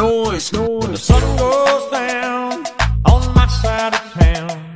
noise. When the sun goes down on my side of town,